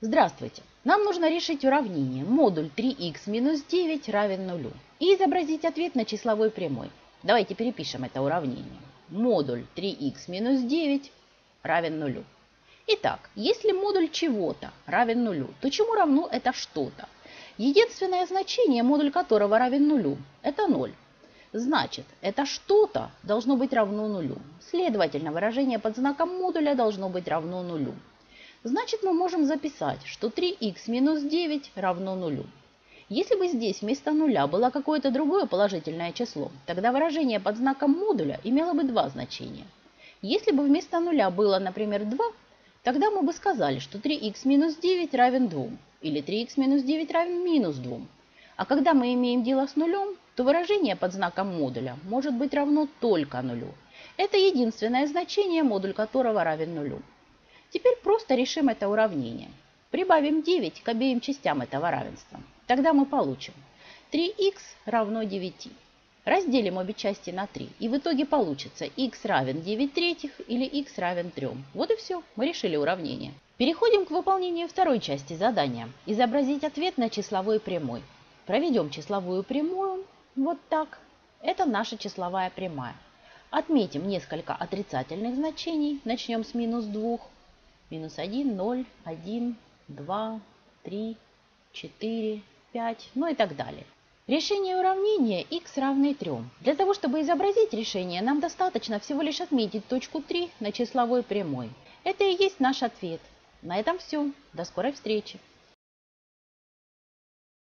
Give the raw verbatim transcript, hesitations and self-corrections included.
Здравствуйте! Нам нужно решить уравнение модуль три х минус девять равен нулю и изобразить ответ на числовой прямой. Давайте перепишем это уравнение. Модуль три х минус девять равен нулю. Итак, если модуль чего-то равен нулю, то чему равно это что-то? Единственное значение, модуль которого равен нулю, это ноль. Значит, это что-то должно быть равно нулю. Следовательно, выражение под знаком модуля должно быть равно нулю. Значит, мы можем записать, что три х минус девять равно нулю. Если бы здесь вместо нуля было какое-то другое положительное число, тогда выражение под знаком модуля имело бы два значения. Если бы вместо нуля было, например, два, тогда мы бы сказали, что три х минус девять равен двум, или три х минус девять равен минус двум. А когда мы имеем дело с нулем, то выражение под знаком модуля может быть равно только нулю. Это единственное значение, модуль которого равен нулю. Теперь просто решим это уравнение. Прибавим девять к обеим частям этого равенства. Тогда мы получим три х равно девяти. Разделим обе части на три, и в итоге получится х равен девять третьих или х равен трем. Вот и все, мы решили уравнение. Переходим к выполнению второй части задания. Изобразить ответ на числовой прямой. Проведем числовую прямую вот так. Это наша числовая прямая. Отметим несколько отрицательных значений. Начнем с минус двух. Минус один, ноль, один, два, три, четыре, пять, ну и так далее. Решение уравнения х равны трем. Для того, чтобы изобразить решение, нам достаточно всего лишь отметить точку три на числовой прямой. Это и есть наш ответ. На этом все. До скорой встречи.